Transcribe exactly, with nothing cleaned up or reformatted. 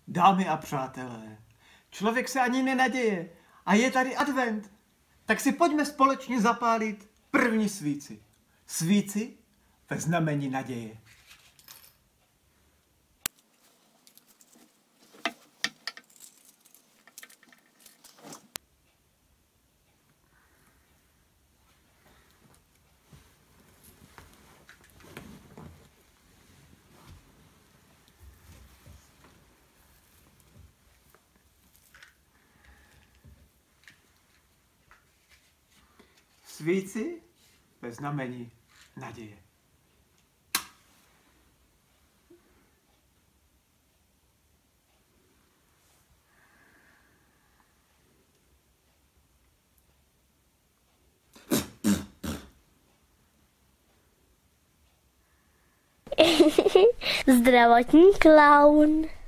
Dámy a přátelé, člověk se ani nenaděje a je tady advent. Tak si pojďme společně zapálit první svíci. Svíci ve znamení naděje. Svíci ve znamení naděje. Zdravotní klaun.